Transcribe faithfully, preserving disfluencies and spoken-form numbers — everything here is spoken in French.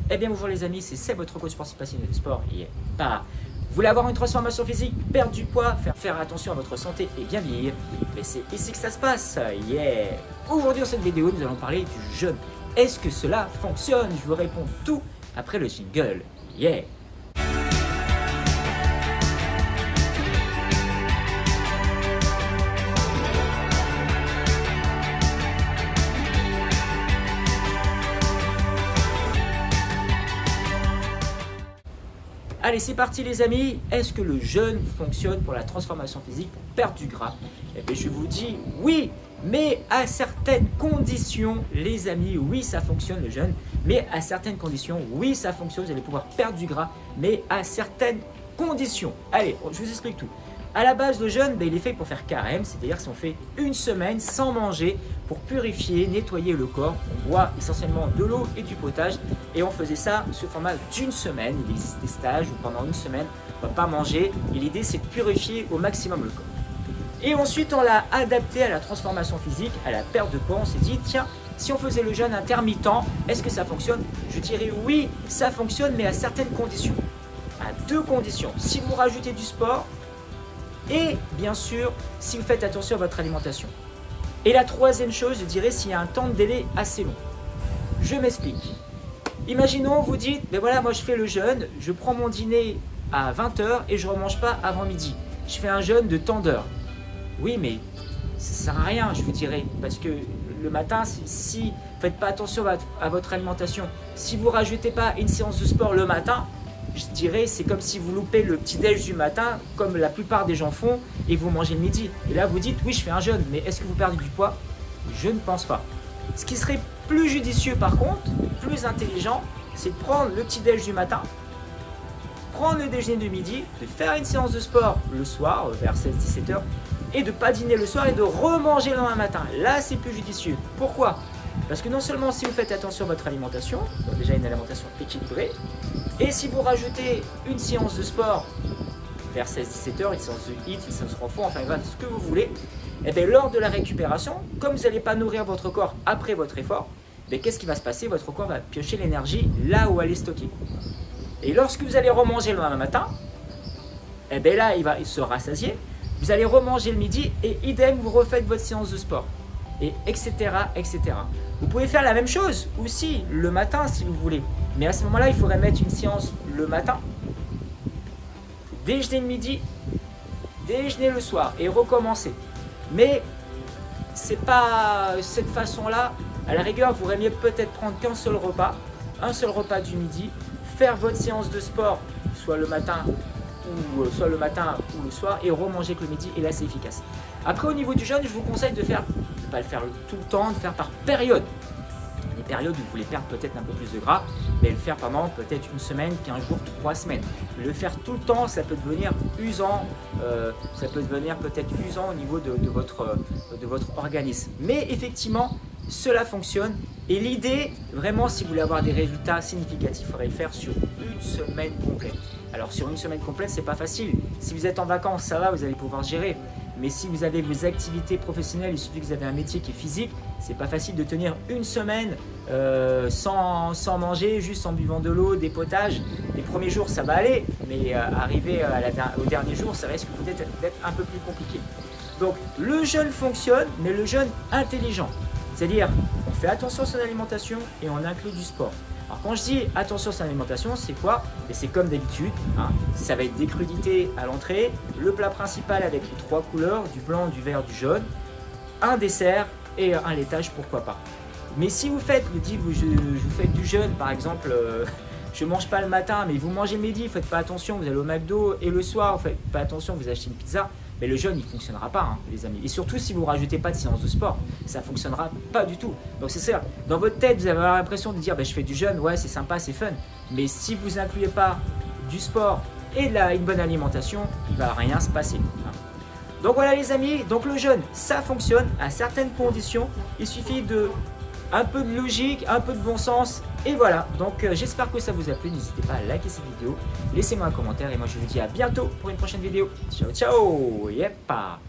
Eh bien bonjour les amis, c'est Seb, votre coach sportif passionné de sport. Et bah, vous voulez avoir une transformation physique, perdre du poids, faire, faire attention à votre santé et bien vieillir, mais c'est ici que ça se passe. Yeah. Aujourd'hui dans cette vidéo, nous allons parler du jeûne. Est-ce que cela fonctionne? Je vous réponds tout après le jingle. Yeah. Allez, c'est parti les amis. Est-ce que le jeûne fonctionne pour la transformation physique, pour perdre du gras? Eh bien, je vous dis oui, mais à certaines conditions, les amis. Oui, ça fonctionne le jeûne, mais à certaines conditions, oui, ça fonctionne. Vous allez pouvoir perdre du gras, mais à certaines conditions. Allez, je vous explique tout. À la base, le jeûne, ben, il est fait pour faire carême, c'est-à-dire si on fait une semaine sans manger pour purifier, nettoyer le corps. On boit essentiellement de l'eau et du potage et on faisait ça sous format d'une semaine. Il existe des stages où pendant une semaine, on ne va pas manger et l'idée c'est de purifier au maximum le corps. Et ensuite, on l'a adapté à la transformation physique, à la perte de poids. On s'est dit, tiens, si on faisait le jeûne intermittent, est-ce que ça fonctionne? Je dirais oui, ça fonctionne, mais à certaines conditions. À deux conditions. Si vous rajoutez du sport, et bien sûr, si vous faites attention à votre alimentation. Et la troisième chose, je dirais, s'il y a un temps de délai assez long. Je m'explique. Imaginons, vous dites, ben voilà, moi je fais le jeûne, je prends mon dîner à vingt heures et je ne remange pas avant midi. Je fais un jeûne de tant d'heures. Oui, mais ça ne sert à rien, je vous dirais, parce que le matin, si vous ne faites pas attention à, à votre alimentation, si vous ne rajoutez pas une séance de sport le matin, je dirais, c'est comme si vous loupez le petit-déj du matin, comme la plupart des gens font, et vous mangez le midi. Et là, vous dites, oui, je fais un jeûne, mais est-ce que vous perdez du poids? Je ne pense pas. Ce qui serait plus judicieux, par contre, plus intelligent, c'est de prendre le petit-déj du matin, prendre le déjeuner de midi, de faire une séance de sport le soir, vers seize à dix-sept heures, et de ne pas dîner le soir et de remanger le lendemain matin. Là, c'est plus judicieux. Pourquoi? Parce que non seulement si vous faites attention à votre alimentation, donc déjà une alimentation équilibrée, et si vous rajoutez une séance de sport vers seize à dix-sept heures, une séance de hit, une séance de renfort, enfin bref, ce que vous voulez, et bien lors de la récupération, comme vous n'allez pas nourrir votre corps après votre effort, qu'est-ce qui va se passer? Votre corps va piocher l'énergie là où elle est stockée. Et lorsque vous allez remanger le lendemain matin, et bien là il va se rassasier, vous allez remanger le midi et idem, vous refaites votre séance de sport. Et etc, et cetera. Vous pouvez faire la même chose aussi le matin si vous voulez. Mais à ce moment-là, il faudrait mettre une séance le matin, déjeuner le midi, déjeuner le soir et recommencer. Mais c'est pas cette façon-là. À la rigueur, vous aurez mieux peut-être prendre qu'un seul repas, un seul repas du midi, faire votre séance de sport, soit le matin ou euh, soit le matin ou le soir, et remanger que le midi. Et là, c'est efficace. Après, au niveau du jeûne, je vous conseille de faire, de ne pas le faire tout le temps, de faire par période. Des périodes où vous voulez perdre peut-être un peu plus de gras, mais le faire pendant peut-être une semaine, quinze jours, trois semaines. Le faire tout le temps, ça peut devenir usant, euh, ça peut devenir peut-être usant au niveau de, de, votre, de votre organisme. Mais effectivement, cela fonctionne. Et l'idée, vraiment, si vous voulez avoir des résultats significatifs, il faudrait le faire sur une semaine complète. Alors sur une semaine complète, c'est pas facile. Si vous êtes en vacances, ça va, vous allez pouvoir gérer. Mais si vous avez vos activités professionnelles, il suffit que vous avez un métier qui est physique, c'est pas facile de tenir une semaine euh, sans, sans manger, juste en buvant de l'eau, des potages. Les premiers jours, ça va aller, mais euh, arriver à la, au dernier jour, ça risque peut-être d'être un peu plus compliqué. Donc le jeûne fonctionne, mais le jeûne intelligent. C'est-à-dire, on fait attention à son alimentation et on inclut du sport. Alors quand je dis attention à son alimentation, c'est quoi? Et c'est comme d'habitude, hein, ça va être des crudités à l'entrée, le plat principal avec les trois couleurs, du blanc, du vert, du jaune, un dessert et un laitage, pourquoi pas. Mais si vous faites, vous dites, vous, je, je vous faites du jeûne, par exemple, euh, je ne mange pas le matin, mais vous mangez le midi, vous ne faites pas attention, vous allez au McDo, et le soir, vous ne faites pas attention, vous achetez une pizza, mais le jeûne, il ne fonctionnera pas, hein, les amis. Et surtout, si vous ne rajoutez pas de séance de sport, ça ne fonctionnera pas du tout. Donc, c'est ça. Dans votre tête, vous allez avoir l'impression de dire, bah, je fais du jeûne, ouais, c'est sympa, c'est fun. Mais si vous n'incluez pas du sport et de la, une bonne alimentation, il ne va rien se passer. Hein. Donc, voilà, les amis. Donc, le jeûne, ça fonctionne à certaines conditions. Il suffit de un peu de logique, un peu de bon sens. Et voilà. Donc, euh, j'espère que ça vous a plu. N'hésitez pas à liker cette vidéo. Laissez-moi un commentaire. Et moi, je vous dis à bientôt pour une prochaine vidéo. Ciao, ciao. Yep.